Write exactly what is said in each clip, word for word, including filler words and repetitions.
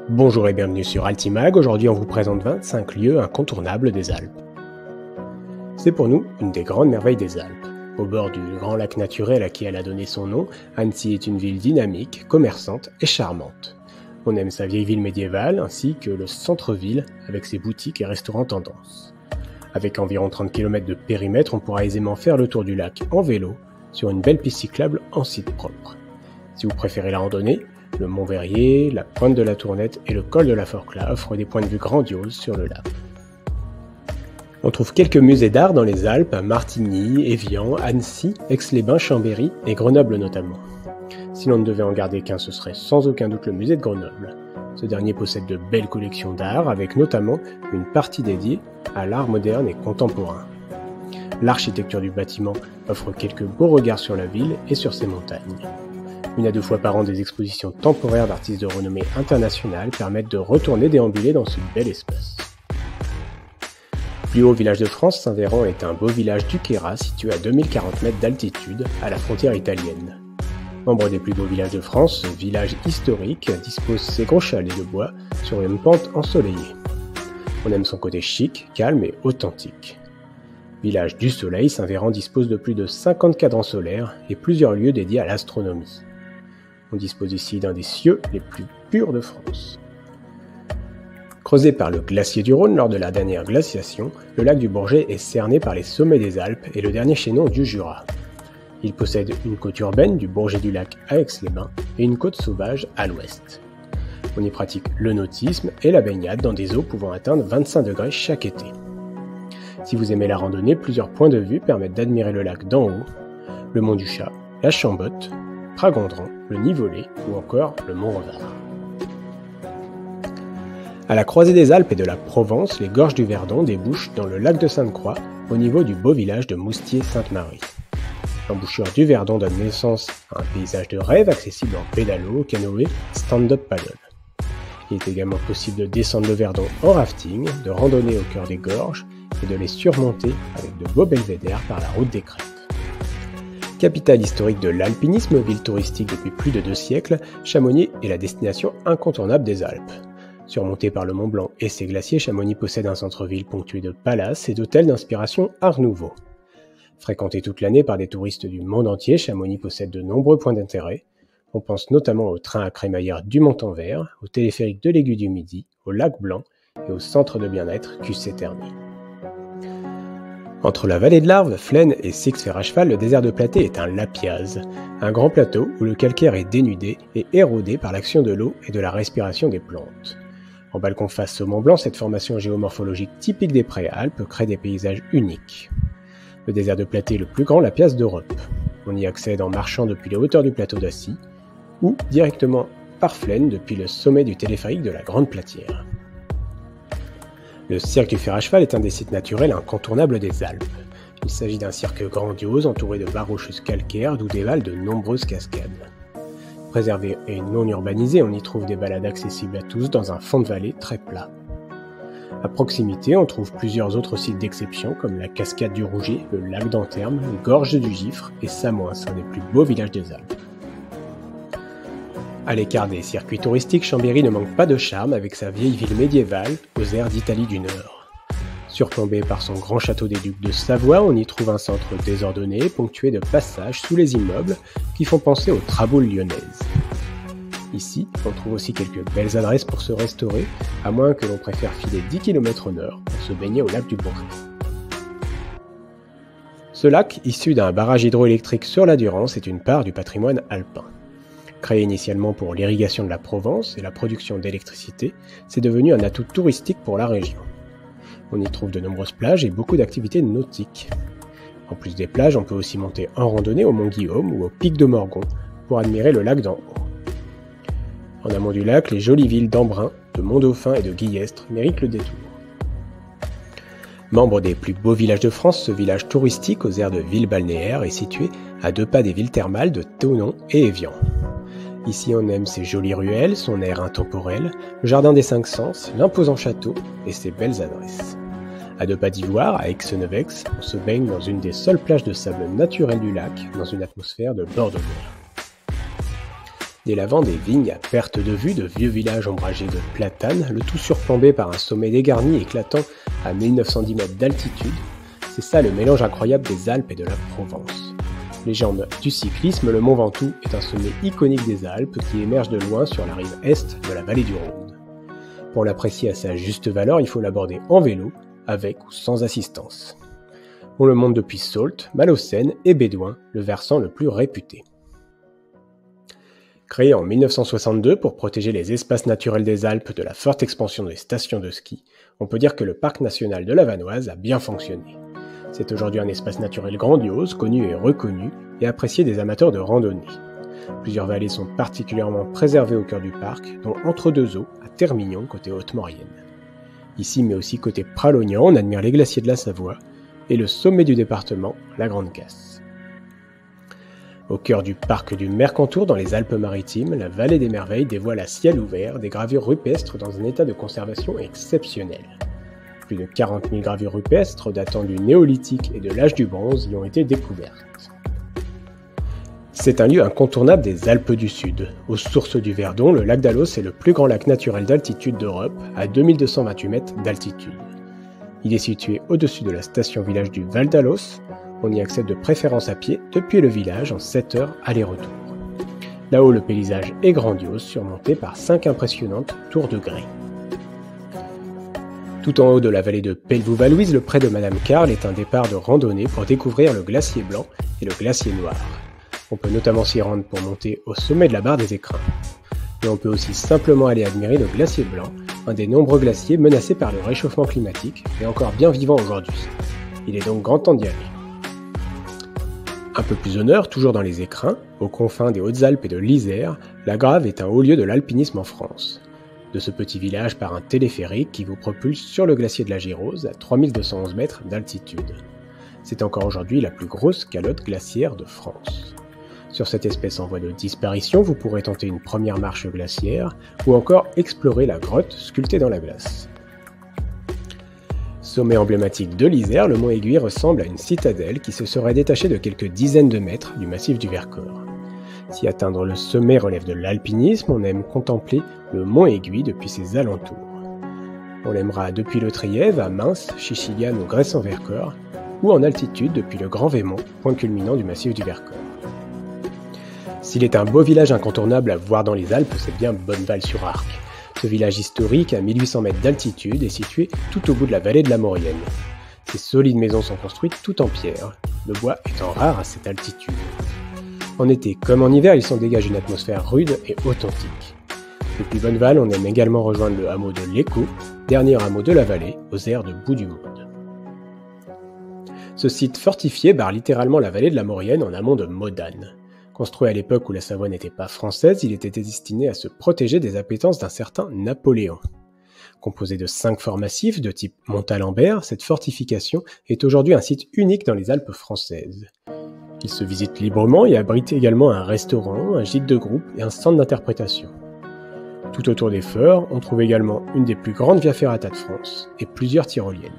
Bonjour et bienvenue sur Altimag, aujourd'hui on vous présente vingt-cinq lieux incontournables des Alpes. C'est pour nous une des grandes merveilles des Alpes. Au bord du grand lac naturel à qui elle a donné son nom, Annecy est une ville dynamique, commerçante et charmante. On aime sa vieille ville médiévale ainsi que le centre-ville avec ses boutiques et restaurants tendance. Avec environ trente kilomètres de périmètre, on pourra aisément faire le tour du lac en vélo sur une belle piste cyclable en site propre. Si vous préférez la randonnée, le Mont Verrier, la pointe de la Tournette et le col de la Forclaz offrent des points de vue grandioses sur le lac. On trouve quelques musées d'art dans les Alpes, à Martigny, Évian, Annecy, Aix-les-Bains, Chambéry et Grenoble notamment. Si l'on ne devait en garder qu'un, ce serait sans aucun doute le musée de Grenoble. Ce dernier possède de belles collections d'art, avec notamment une partie dédiée à l'art moderne et contemporain. L'architecture du bâtiment offre quelques beaux regards sur la ville et sur ses montagnes. Une à deux fois par an, des expositions temporaires d'artistes de renommée internationale permettent de retourner déambuler dans ce bel espace. Le plus haut village de France, Saint-Véran est un beau village du Queyras situé à deux mille quarante mètres d'altitude, à la frontière italienne. Membre des plus beaux villages de France, ce village historique dispose ses gros chalets de bois sur une pente ensoleillée. On aime son côté chic, calme et authentique. Village du soleil, Saint-Véran dispose de plus de cinquante cadrans solaires et plusieurs lieux dédiés à l'astronomie. On dispose ici d'un des cieux les plus purs de France. Creusé par le glacier du Rhône lors de la dernière glaciation, le lac du Bourget est cerné par les sommets des Alpes et le dernier chaînon du Jura. Il possède une côte urbaine du Bourget du Lac à Aix-les-Bains et une côte sauvage à l'ouest. On y pratique le nautisme et la baignade dans des eaux pouvant atteindre vingt-cinq degrés chaque été. Si vous aimez la randonnée, plusieurs points de vue permettent d'admirer le lac d'en haut, le mont du Chat, la Chambotte, Pragandran, le Nivolé ou encore le Mont Revard. À la croisée des Alpes et de la Provence, les gorges du Verdon débouchent dans le lac de Sainte-Croix au niveau du beau village de Moustier-Sainte-Marie. L'embouchure du Verdon donne naissance à un paysage de rêve accessible en pédalo, canoë, stand-up paddle. Il est également possible de descendre le Verdon en rafting, de randonner au cœur des gorges et de les surmonter avec de beaux belvédères par la route des Crêpes. Capitale historique de l'alpinisme, ville touristique depuis plus de deux siècles, Chamonix est la destination incontournable des Alpes. Surmontée par le Mont Blanc et ses glaciers, Chamonix possède un centre-ville ponctué de palaces et d'hôtels d'inspiration Art Nouveau. Fréquenté toute l'année par des touristes du monde entier, Chamonix possède de nombreux points d'intérêt. On pense notamment au train à crémaillère du Montanvert, au téléphérique de l'Aiguille du Midi, au lac Blanc et au centre de bien-être Q C Thermie. Entre la vallée de l'Arve, Flaine et Six-Fer à cheval, le désert de Platée est un lapiaz, un grand plateau où le calcaire est dénudé et érodé par l'action de l'eau et de la respiration des plantes. En balcon face au Mont Blanc, cette formation géomorphologique typique des Préalpes crée des paysages uniques. Le désert de Platée est le plus grand lapiaz d'Europe. On y accède en marchant depuis les hauteurs du plateau d'Assy ou directement par Flaine depuis le sommet du téléphérique de la Grande Platière. Le cirque du fer à cheval est un des sites naturels incontournables des Alpes. Il s'agit d'un cirque grandiose entouré de barres rocheuses calcaires d'où dévalent de nombreuses cascades. Préservé et non urbanisé, on y trouve des balades accessibles à tous dans un fond de vallée très plat. À proximité, on trouve plusieurs autres sites d'exception comme la cascade du Rouget, le lac d'Anterme, les gorges du Gifre et Samoins, un des plus beaux villages des Alpes. À l'écart des circuits touristiques, Chambéry ne manque pas de charme avec sa vieille ville médiévale aux airs d'Italie du Nord. Surplombé par son grand château des Ducs de Savoie, on y trouve un centre désordonné, ponctué de passages sous les immeubles qui font penser aux traboules lyonnaises. Ici, on trouve aussi quelques belles adresses pour se restaurer, à moins que l'on préfère filer dix kilomètres au nord pour se baigner au lac du Bourget. Ce lac, issu d'un barrage hydroélectrique sur la Durance, est une part du patrimoine alpin. Créé initialement pour l'irrigation de la Provence et la production d'électricité, c'est devenu un atout touristique pour la région. On y trouve de nombreuses plages et beaucoup d'activités nautiques. En plus des plages, on peut aussi monter en randonnée au Mont Guillaume ou au pic de Morgon pour admirer le lac d'en haut. En amont du lac, les jolies villes d'Embrun, de Mont-Dauphin et de Guillestre méritent le détour. Membre des plus beaux villages de France, ce village touristique aux airs de ville balnéaire est situé à deux pas des villes thermales de Thonon et Évian. Ici, on aime ses jolies ruelles, son air intemporel, le jardin des cinq sens, l'imposant château et ses belles adresses. À deux pas d'Ivoire, à Aix-Neuvex, on se baigne dans une des seules plages de sable naturel du lac, dans une atmosphère de bord de mer. Des lavandes et vignes à perte de vue, de vieux villages ombragés de platanes, le tout surplombé par un sommet dégarni éclatant à mille neuf cent dix mètres d'altitude, c'est ça le mélange incroyable des Alpes et de la Provence. Légende du cyclisme, le Mont Ventoux est un sommet iconique des Alpes qui émerge de loin sur la rive est de la vallée du Rhône. Pour l'apprécier à sa juste valeur, il faut l'aborder en vélo, avec ou sans assistance. On le monte depuis Saultes, Malaucène et Bédoin, le versant le plus réputé. Créé en mille neuf cent soixante-deux pour protéger les espaces naturels des Alpes de la forte expansion des stations de ski, on peut dire que le parc national de la Vanoise a bien fonctionné. C'est aujourd'hui un espace naturel grandiose, connu et reconnu, et apprécié des amateurs de randonnée. Plusieurs vallées sont particulièrement préservées au cœur du parc, dont Entre-deux-Eaux, à Termignon, côté Haute-Maurienne. Ici, mais aussi côté Pralognan, on admire les glaciers de la Savoie, et le sommet du département, la Grande Casse. Au cœur du parc du Mercantour, dans les Alpes-Maritimes, la vallée des Merveilles dévoile à ciel ouvert des gravures rupestres dans un état de conservation exceptionnel. Plus de quarante mille gravures rupestres datant du néolithique et de l'âge du bronze y ont été découvertes. C'est un lieu incontournable des Alpes du Sud. Aux sources du Verdon, le lac d'Alos est le plus grand lac naturel d'altitude d'Europe, à deux mille deux cent vingt-huit mètres d'altitude. Il est situé au-dessus de la station-village du Val d'Alos. On y accède de préférence à pied depuis le village en sept heures aller-retour. Là-haut, le paysage est grandiose, surmonté par cinq impressionnantes tours de grès. Tout en haut de la vallée de Pelvoux-Valouise, le pré de Madame Carle est un départ de randonnée pour découvrir le glacier blanc et le glacier noir. On peut notamment s'y rendre pour monter au sommet de la barre des Écrins. Et on peut aussi simplement aller admirer le glacier blanc, un des nombreux glaciers menacés par le réchauffement climatique, mais encore bien vivant aujourd'hui. Il est donc grand temps d'y aller. Un peu plus au nord, toujours dans les Écrins, aux confins des Hautes-Alpes et de l'Isère, la Grave est un haut lieu de l'alpinisme en France. De ce petit village part un téléphérique qui vous propulse sur le glacier de la Girose à trois mille deux cent onze mètres d'altitude. C'est encore aujourd'hui la plus grosse calotte glaciaire de France. Sur cette espèce en voie de disparition, vous pourrez tenter une première marche glaciaire ou encore explorer la grotte sculptée dans la glace. Sommet emblématique de l'Isère, le mont Aiguille ressemble à une citadelle qui se serait détachée de quelques dizaines de mètres du massif du Vercors. Si atteindre le sommet relève de l'alpinisme, on aime contempler le mont Aiguille depuis ses alentours. On l'aimera depuis le Trièves, à Mins, Chichiliane ou Grèce-en-Vercors, ou en altitude depuis le Grand Vémont, point culminant du massif du Vercors. S'il est un beau village incontournable à voir dans les Alpes, c'est bien Bonneval-sur-Arc. Ce village historique, à mille huit cents mètres d'altitude, est situé tout au bout de la vallée de la Maurienne. Ces solides maisons sont construites tout en pierre, le bois étant rare à cette altitude. En été comme en hiver, il s'en dégage une atmosphère rude et authentique. Depuis Bonneval, on aime également rejoindre le hameau de l'Écho, dernier hameau de la vallée, aux aires de bout du monde. Ce site fortifié barre littéralement la vallée de la Maurienne en amont de Modane. Construit à l'époque où la Savoie n'était pas française, il était destiné à se protéger des appétences d'un certain Napoléon. Composé de cinq forts massifs de type Montalembert, cette fortification est aujourd'hui un site unique dans les Alpes françaises. Il se visite librement et abrite également un restaurant, un gîte de groupe et un centre d'interprétation. Tout autour des forts, on trouve également une des plus grandes via ferrata de France et plusieurs tyroliennes.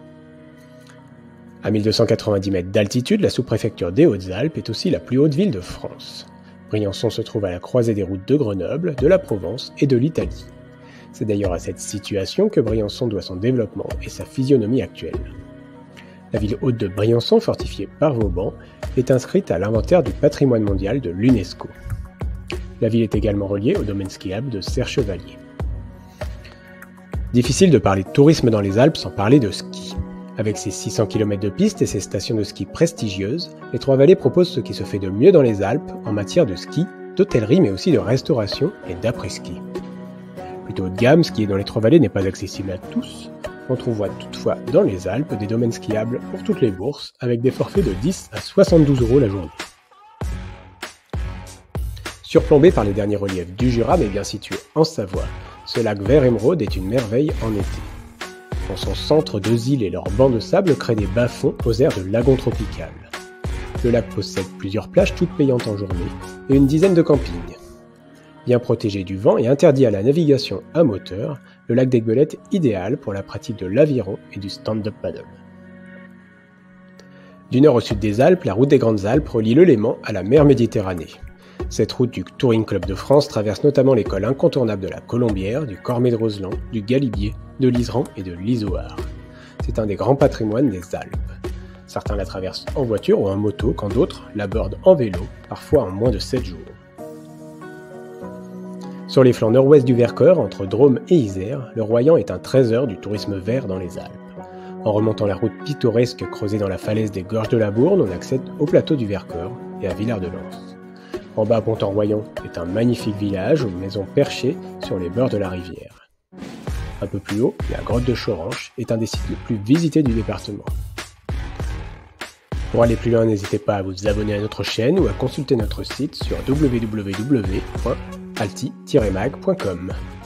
À mille deux cent quatre-vingt-dix mètres d'altitude, la sous-préfecture des Hautes-Alpes est aussi la plus haute ville de France. Briançon se trouve à la croisée des routes de Grenoble, de la Provence et de l'Italie. C'est d'ailleurs à cette situation que Briançon doit son développement et sa physionomie actuelle. La ville haute de Briançon, fortifiée par Vauban, est inscrite à l'inventaire du patrimoine mondial de l'UNESCO. La ville est également reliée au domaine skiable de Serre-Chevalier. Difficile de parler de tourisme dans les Alpes sans parler de ski. Avec ses six cents kilomètres de pistes et ses stations de ski prestigieuses, les Trois-Vallées proposent ce qui se fait de mieux dans les Alpes en matière de ski, d'hôtellerie mais aussi de restauration et d'après-ski. Plutôt haut de gamme, skier dans les Trois-Vallées n'est pas accessible à tous. On trouve toutefois dans les Alpes des domaines skiables pour toutes les bourses, avec des forfaits de dix à soixante-douze euros la journée. Surplombé par les derniers reliefs du Jura mais bien situé en Savoie, ce lac vert émeraude est une merveille en été. Dans son centre, deux îles et leurs bancs de sable créent des bas-fonds aux aires de lagon tropical. Le lac possède plusieurs plages toutes payantes en journée et une dizaine de campings. Bien protégé du vent et interdit à la navigation à moteur, le lac d'Aiguelette est idéal pour la pratique de l'aviron et du stand-up paddle. Du nord au sud des Alpes, la route des Grandes Alpes relie le Léman à la mer Méditerranée. Cette route du Touring Club de France traverse notamment les cols incontournables de la Colombière, du Cormet de Roseland, du Galibier, de l'Iseran et de l'Izoard. C'est un des grands patrimoines des Alpes. Certains la traversent en voiture ou en moto, quand d'autres l'abordent en vélo, parfois en moins de sept jours. Sur les flancs nord-ouest du Vercors, entre Drôme et Isère, le Royan est un trésor du tourisme vert dans les Alpes. En remontant la route pittoresque creusée dans la falaise des Gorges de la Bourne, on accède au plateau du Vercors et à Villard-de-Lans. En bas, Pont-en-Royan est un magnifique village aux maisons perchées sur les bords de la rivière. Un peu plus haut, la grotte de Choranche est un des sites les plus visités du département. Pour aller plus loin, n'hésitez pas à vous abonner à notre chaîne ou à consulter notre site sur w w w point alti tiret mag point com.